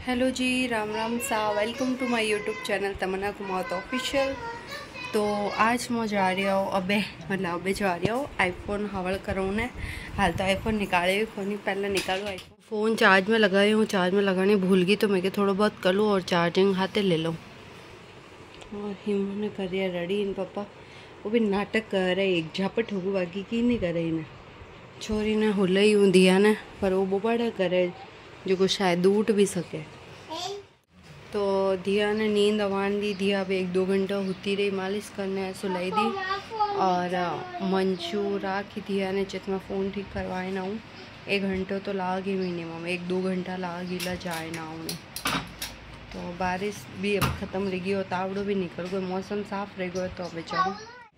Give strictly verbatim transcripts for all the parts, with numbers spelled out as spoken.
Hello जी, राम राम सा। Welcome to my YouTube channel Tamanna Kumawat official. तो आज मैं जा रही हूँ अबे मतलब अबे जा रही हूँ आईफोन हवल कराने। हाल तो आईफोन निकाले हुई फोन पहले निकालो आईफोन। फ़ोन चार्ज में लगाई हूँ, चार्ज में लगाने भूल गई तो मैं थोड़ा बहुत कर लूँ और चार्जिंग हाथे ले लूँ। और हिमू ने कर दिया रेडी। इन पापा वो भी नाटक कर रहे, एक झापट होगू बाकी की नहीं करे। इन्हें छोरी ने हुल ही हूँ दिया ने, पर वो बोबाड़ा करे जो को शायद उठ भी सके। तो दिया ने नींद अवान दी। दिया अब एक दो घंटा होती रही मालिश करने सुलाई दी। और मंचू राखी दिया ने जितना फ़ोन ठीक करवाए ना हूँ एक घंटे तो लाग ही मिनिमम एक दो घंटा लाग ही ला जाए ना उन्हें। तो बारिश भी अब ख़त्म रह गई और तावड़ो भी निकल गए, मौसम साफ रह गयो। तो अब चलो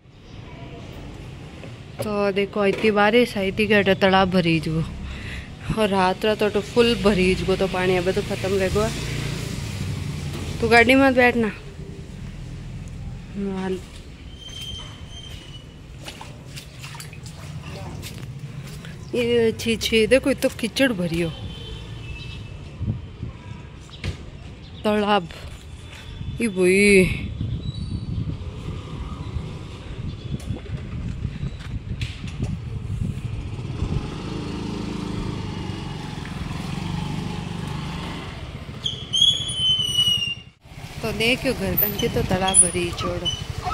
तो देखो इतनी बारिश आई थी कि तालाब भरी जो और रात रात तो फुल भरी गो। तो पानी अब तो ख़त्म रह गया। तो गाड़ी मत बैठना। ये छी छी देखो तो कीचड़ भरी हो तालाब ये भाई। तो देखो घर कंके तो तालाब भरी छोड़ो।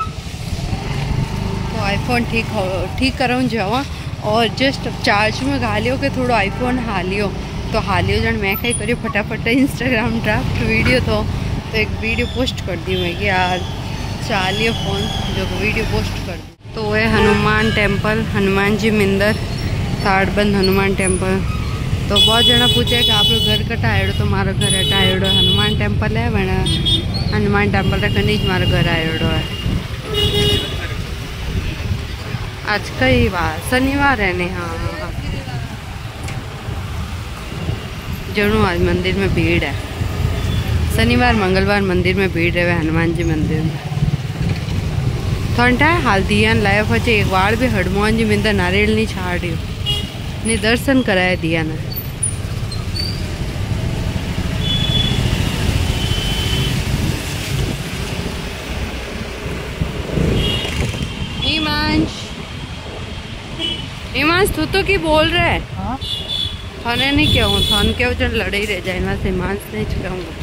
तो आईफोन ठीक हो ठीक कराऊँ जावा और जस्ट अब चार्ज में घालियो के थोड़ा आईफोन हालियो। तो हालियो जन मैं कहीं करी फटाफट इंस्टाग्राम ड्राफ्ट वीडियो तो, तो एक वीडियो पोस्ट कर दी मैं कि यार चालियो फ़ोन जो वीडियो पोस्ट कर दी। तो वह हनुमान टेम्पल, हनुमान जी मंदिर, ताड़बंद हनुमान टेम्पल। तो बहुत जना पूछे कि आप लोग घर का टायड़ो, तो मारा घर है टायड़ो हनुमान टेम्पल है। वना हनुमान टेम्पल रे कनीज मारा घर आयोड़ो है। आज कई बार शनिवार है ने। हाँ हाँ जरूर आज मंदिर में भीड़ है। शनिवार मंगलवार मंदिर में भीड़ रहे हनुमान जी मंदिर में। थोड़ा हाल दिया लाया पचे एक बार भी हनुमान जी मंदिर नारियल नहीं छाड़ियो नहीं दर्शन कराया दिया ना। हिमांश हिमांश तू तो की बोल रहा है? हाँ? थाने नहीं क्या हूँ थान क्या जो लड़े ही रह जाए ना से हिमांश नहीं चुकाऊंगा।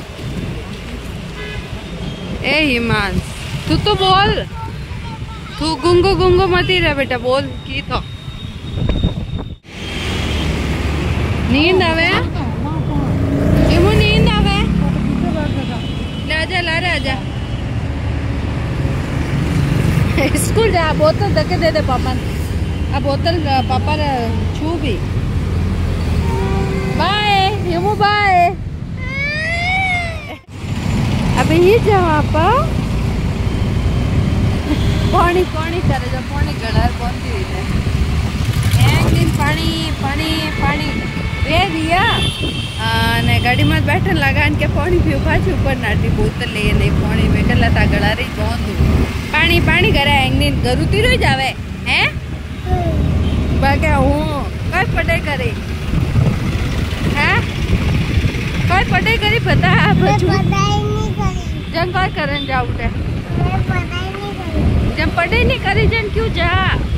ए हिमांश तू तो बोल, तू गुंगो गुंगो मत ही रह बेटा, बोल की तो नींद आवे इमु नींद आवे ले आजा ला रे आजा स्कूल जा। बोतल धके दे दे पापा, अब बोतल पापा छू भी। Bye Himu bye. अबे ये जा पापा पानी पानी करे जा पानी गड़ा पहुंची हुई है। एक दिन पानी पानी पानी रे दिया ने गाड़ी में बैठन लगान के पानी पीओ पाछी ऊपर नाटी बोतल ले नहीं पानी में कला ता गड़ा रही बहुत पानी पानी करे एक दिन गरुती रही जावे हैं बाके हूँ काय पढ़ाई करे हैं काय पढ़ाई करी पता है बच्चों जन काय करन जा उठे जब पढ़ाई नहीं करी जन क्यों जा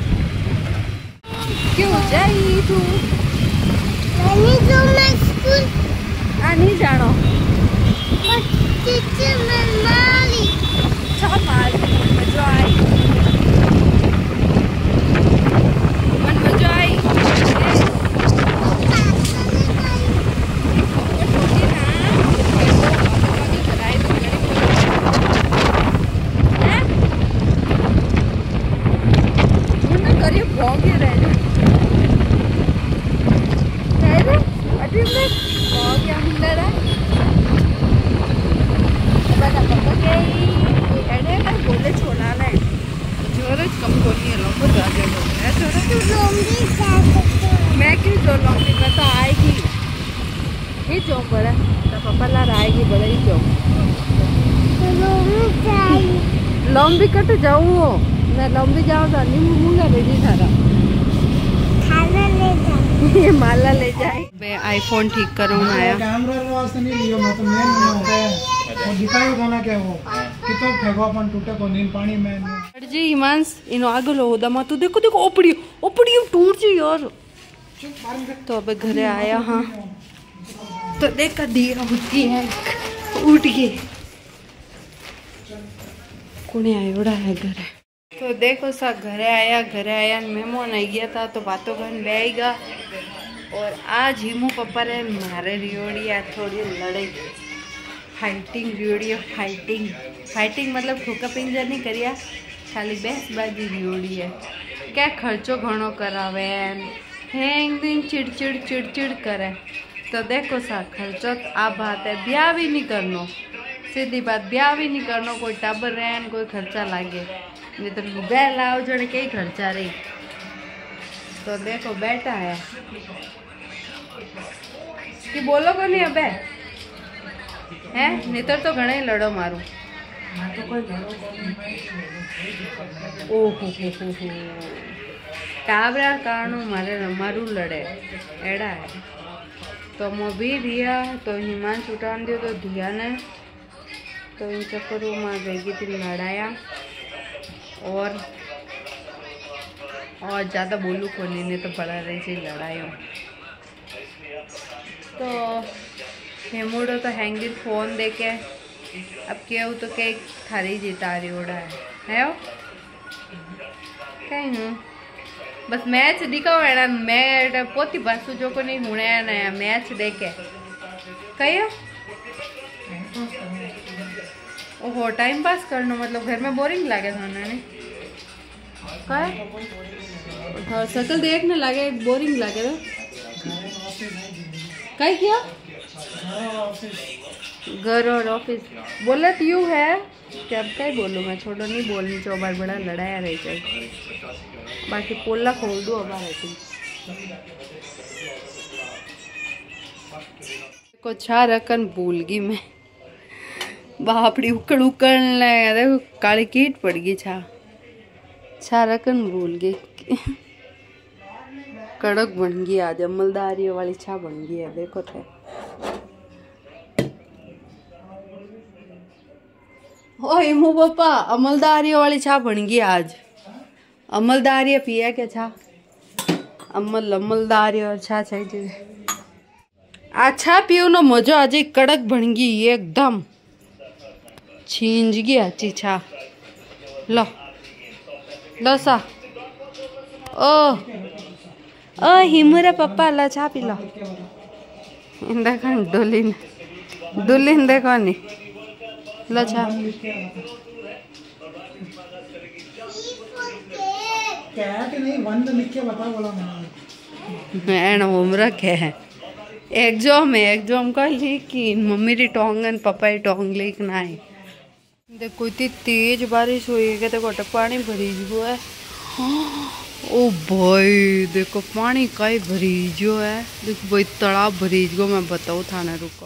क्यों जाई तू नहीं जो मैं स्कूल आ नहीं जानो टीचर मैं माली सब माली मजा आई मन मजा आई। मैं क्यों जो लॉन्ग में तो आएगी ये जो बड़ा तो पापा ला आएगी बड़ा ही जो लंबी कट जाऊँ ना लंबी जाओ तो नहीं मुँगा रेडी थारा खाना ले जाओ ये माला ले जाए। मैं आईफोन ठीक करूँ आया। कैमरा वास्ते नहीं लियो, मैं तो मेन में होता है वो दिखायो गाना क्या वो कितो फेंको अपन टूटे को नींद पानी में जी हिमांश इनो आगे लो दमा तू देखो देखो ओपड़ी ओपड़ी टूट जी यार। तो अब घरे आया। हाँ तो देख दिया उठी है उठ गई कुने आयोड़ा है घरे। तो देखो सा घरे आया घरे आया मेहमान आई गया था तो बातों करने बैठेगा। और आज हिमू पप्पा रे मारे रियोड़ी आ थोड़ी लड़ाई फाइटिंग रियोड़ी फाइटिंग फाइटिंग मतलब ठोका पिंजर नहीं करिया खाली बेसबाजी रियोड़ी है। क्या खर्चो घणो करावे हैंग दिन चिड़चिड़ चिड़चिड़ करे। तो देखो सा खर्चो आ बात है ब्याह भी नहीं करनो सीधी बात ब्याह भी नहीं करनो कोई टाबर रहन कोई खर्चा लागे नहीं तो लुगा लाओ जो कई खर्चा रही। तो देखो बैठा है कि बोलो को नहीं अबे है नितर तो घणे लड़ो मारू। ओहो हो हो हो टाबरा कारणों मारे मारू लड़े एड़ा है। तो मैं भी दिया तो हिमांश उठान दियो तो दिया ने तो इन चक्करों में बेगी थी लड़ाया। और और ज़्यादा बोलूँ को नहीं नहीं तो बड़ा रही थी लड़ाई। तो हेमूडो तो हैंगी फोन देके अब क्या हो तो कई थारी जीता रही उड़ा है है कहीं हूँ बस मैच दिखाओ है मैं पोती बसू जो को नहीं हुने नया मैच देखे कहियो ओहो टाइम पास करना मतलब घर में बोरिंग लगे था उन्होंने हाँ सकल देखने लगे बोरिंग लगे तो कहीं किया घर और ऑफिस बोला तो यू है कि अब क्या बोलूँ मैं छोड़ो नहीं बोलनी चो बार बड़ा लड़ाया रही चाहिए बाकी पोला खोल दो अब को छा रखन भूल गई मैं बापड़ी उकड़ उकड़ देखो काली कीट पड़ गई छा छा रखन भूल गई कड़क बन गई आज अमलदारी वाली छा बन गई है देखो थे। ओ हिमू पापा अमलदारी वाली छा बन गई आज अमलदारी पिया क्या छा अमल अमलदारी और छा चाहिए अच्छा पियो ना मजा आज कड़क बन गई एकदम छींज गई अच्छी छा लो लो सा ओ ओ हिमुरा पप्पा ला छा पी लो देखो डोलिन डोलिन देखो नी लो छा कैट नहीं वन लिख के बता बोला मैं उम्र के है एग्जाम है एग्जाम का लिखी मम्मी री टोंग एंड पापा री टोंग लिखना है। देखो इतनी तेज बारिश हुई है देखो अटक पानी भरी जो है। ओ भाई देखो पानी कई भरी जो है देखो भाई तालाब भरी जो मैं बताऊँ थाने रुको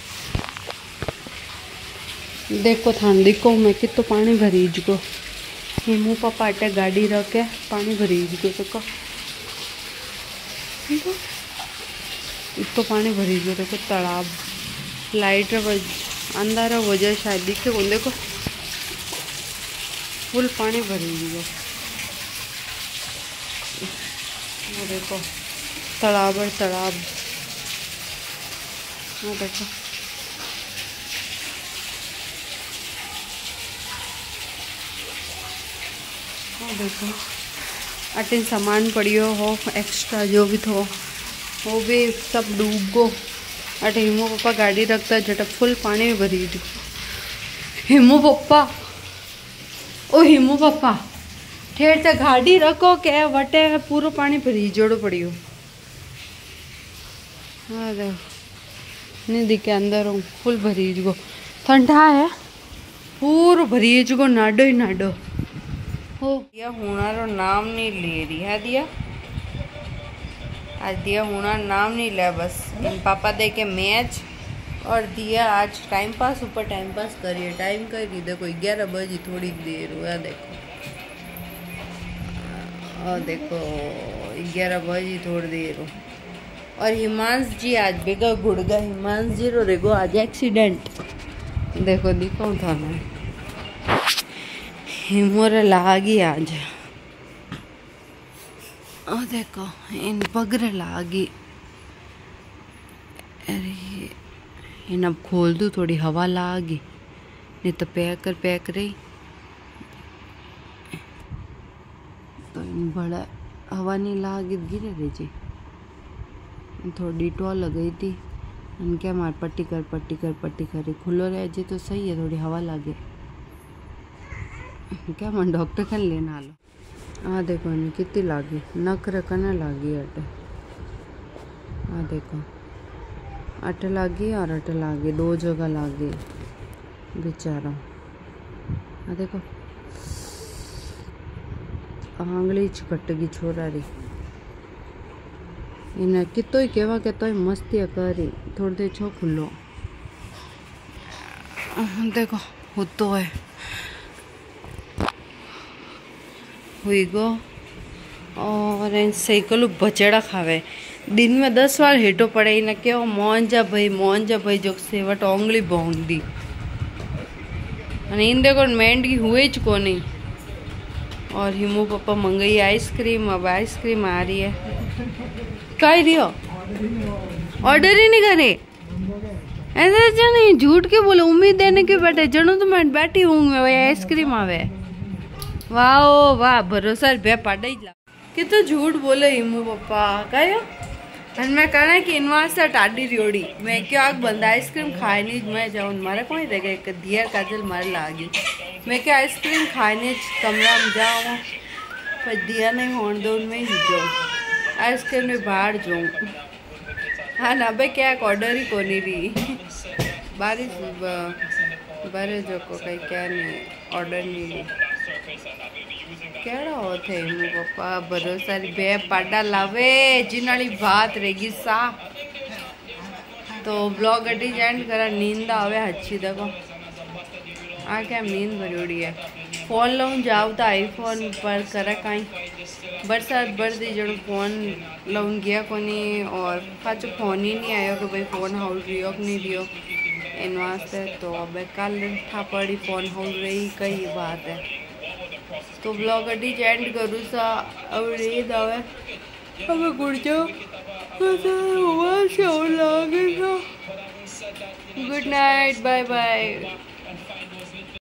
देखो थान देखो मैं कितो पानी भरी जो हिमू पापा अटे गाड़ी रखे पानी भरी जो देखो इतो पानी भरी जो देखो तालाब लाइट अंधारा वजह शायद दिखे वो देखो फुल पानी भरी गई वो देखो तालाब और तालाब वो देखो वो देखो अटे सामान पड़ियो हो एक्स्ट्रा जो भी थो वो भी सब डूब गो। अटे हिमू पप्पा गाड़ी रखता जटा फुल पानी में भरी दी हिमू पप्पा ओ हिमू पप्पा ठेर से गाड़ी रखो के वटे पूरा पानी भरी जोड़ो पड़ियो। हाँ देखो नहीं दिखे अंदर हूँ फुल भरी गो ठंडा है पूरा भरी गो नाडो ही नाडो हो दिया हुनारो नाम नहीं ले रही है दिया आज दिया हुना नाम नहीं लिया बस इन पापा दे के मैच और दिया आज टाइम पास ऊपर टाइम पास करिए टाइम कर रही देखो ग्यारह बजे थोड़ी देर हुआ देखो और देखो ग्यारह बजे थोड़ी देर हो और हिमांश जी आज बेगा गुड़गा हिमांश जी रो रेगो आज एक्सीडेंट देखो दिखाऊं था मैं हिमोरे लागी आज ओ देखो इन पगरे लागी अरे इन अब खोल दूँ थोड़ी हवा लागी नहीं तो पैक कर पैक रही तो इन बड़ा हवा नहीं लागी गिरे रही जी थोड़ी डिटॉल लगाई थी क्या मार पट्टी कर पट्टी कर पट्टी कर खुलो रहे जी तो सही है थोड़ी हवा लागे क्या मन डॉक्टर कन लेना लो हाँ देखो नहीं कितनी लागी नक रखना लागी अटे हाँ देखो अटे लागी और अटे लागी दो जगह लागी बेचारा हाँ देखो आंगली च कटगी छोरा री इन कितो ही कहवा कहतो ही मस्ती करी थोड़ी देर छो खुलो देखो होतो है हुई गो और इन साइकिल बचेड़ा खावे दिन में दस बार हेठो पड़े इन कहो मोहन जा भाई मोहन जा भाई जो सेवट ओंगली बोंग दी इन देखो मेंढी हुए च को नहीं और हिमू पापा मंगई आइसक्रीम अब आइसक्रीम आ रही है कही रही हो ऑर्डर ही नहीं करे ऐसा अच्छा नहीं झूठ के बोले उम्मीद देने के बैठे जनो तो मैं बैठी हूँ मैं वही आइसक्रीम आवे वाह वाह भरोसा बे पड़े कि तो झूठ बोले हिमू पापा कहो मैं कहना कि इनवा से टाडी रियोड़ी मैं क्यों आग बंद आइसक्रीम खाए नहीं मैं जाऊँ मारे कोई रह गए एक दियर काजल मारे लागी मैं क्या आइसक्रीम खाने कमरा में जाऊँ पर दिया नहीं होने दो उनमें ही जाऊँ आइसक्रीम में बाहर जाऊँ हाँ ना भाई क्या ऑर्डर ही को नहीं रही बारिश बारे जो को कहीं क्या नहीं ऑर्डर नहीं केड़ा होते हिमू पापा भरोसा बे पाडा लावे जिनाली बात रहेगी सा तो ब्लॉग अटी एंड करा नींद आवे अच्छी देखो आ क्या नींद भरी है फोन लाऊं जाओ तो आईफोन पर करा कहीं बरसात बढ़ती जो फोन लाऊं गया कोनी और पाचो फोन ही नहीं आयो कि भाई फोन हाउस रियो कि नहीं रियो इन वास्ते तो अब कल ठा पड़ी फोन हाउस रही कई बात है तो ब्लॉग अटी एंड करूँ सा अब नींद आवे अब गुड़ जाओ गुड नाइट बाय बाय।